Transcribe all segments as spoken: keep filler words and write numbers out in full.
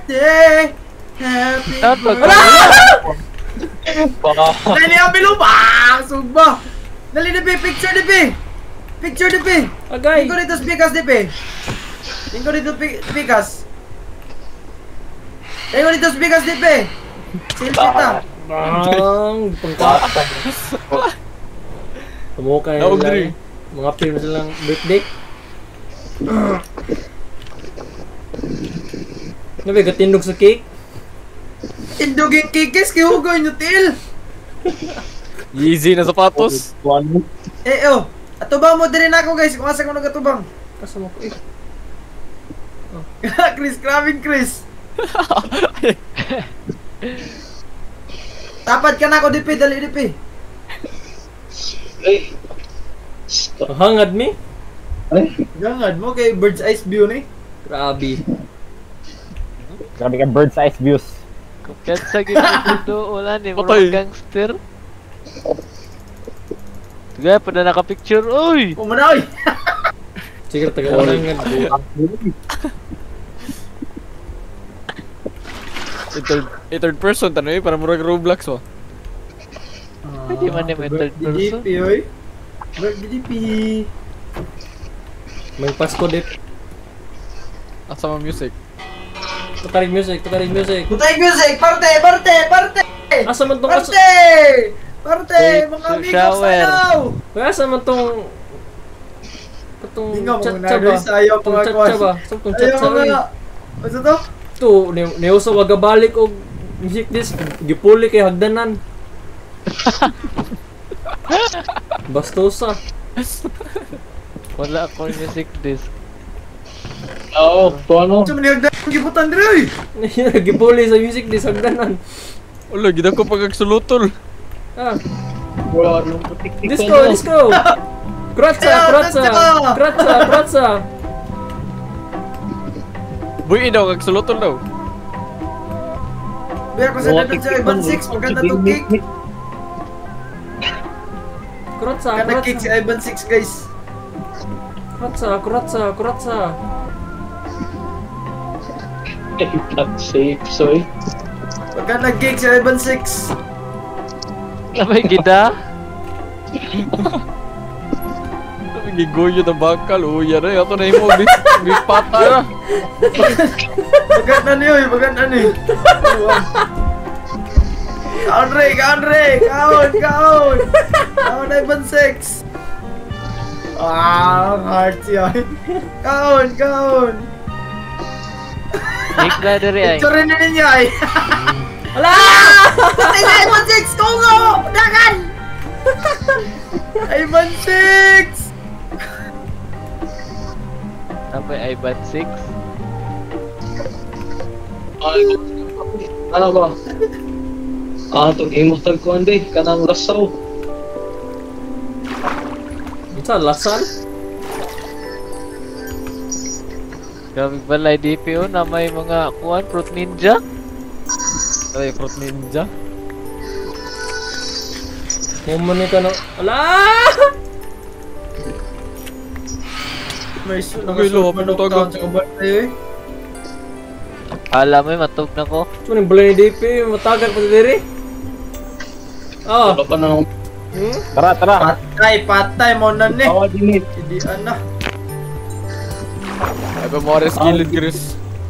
birthday! Happy Dapat birthday! Baka. Dali ang bilubang! Sugba! Dali D P, picture D P! Picture D P! Agay! Tingko dito speakers D P! Tingko dito pi- speakers! Tingko dito speakers D P! Selfie ta! Ang pangka. Tumukay Naog lang. diri. Mga film silang birthday. Nabi, katindog sa cake. Induging kikis kay Hugo nyo til! Yeezy na sapatos. Eh oh! Atubang mo din ako guys kung asa ko nagatubang. Kasama ko eh. Chris, grabe Chris! Tapat ka na ako D P, dali D P! Ay. Ang hangad mi. Ay. Gangad mo kay bird's eye view ni. Grabe. Grabe ka bird's eye views. Kahit sa gito wala ni Patay. mga gangster. Sige, pa na naka-picture. Uy! Umanoy! Sige, taga hangad. third, eh, third person tanong eh, para murag Roblox oh. Hindi man yung third person. D P oy. Birthday D P. May Pasko dip. Asa mo music? Tukarig music, tukarig music. Butay music! Parte! Parte! Parte! Asa man tong asa? Parte! Parte! Wait, Mga so amigos shower. salaw! Asa man tong katong Hindi nga mo chat na ba? guys, ayaw Tong mga chat kwas. ba? Sa tong chat Ayaw sa mga... Ano to? to ni niusa waga balik og music disc gipuli kay hagdanan. Bastosa. Wala akong music disc. Oo, to ano? Sa maniyagdan ang gibutan diri! Gipuli sa music disc hagdanan. Wala, gida ko pagkagsulutol. Ah, Wala nung putik-tik disco, disco. Kratsa, Ayaw, kratsa, disco! kratsa, kratsa. Buy daw, kagsulutol daw. Biya ko sa dadon sa Ivan six, maganda to cake. Kratsa, Maganda cake si kratsa. Ivan six guys. Kratsa, kratsa, kratsa. Eh, not safe, so eh. Maganda cake si Ivan six. Lamay gida. Lamay gigoyo na bakal. Uya na, ito na yung mga bipata na. Maganda niyo, eh, maganda niyo. Kaon Ray, kaon Ray, kaon, kaon. Kaon Ivan six. Ah, hard siya. Kaon, kaon. Nick na diri ay. Picture na ninyo ay. Ala! Patay na Ivan six, Kongo! Dagan! Ivan six! Tapos ay bad six. Ay, ano ba? Ah, itong immortal ko hindi, kanang lasaw. Unsa lasal? Grabe balay D P O na may mga kuan fruit ninja. Ay, fruit ninja. Mumani ka na. Ala! May su Okay, lo, manok putog taon ako. sa kabatay eh. Alam mo, matug na ko. Ito yung balay ni D P, matagal pa diri. Ah, Wala pa na nung hmm? Tara, tara. Patay, patay mo na ni. tawa din eh. Hindi ana. Ay, ba mo rin skilled, Chris.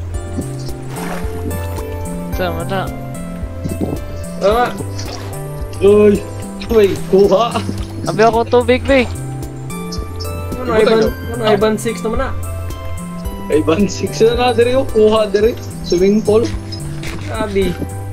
Sama na. Ah, Uy, uy, kuha. Abi ako tubig, be. ano Ivan, ano Ivan six naman na. Ivan six na na diri oh, kuha diri. Swimming pool. Sabi.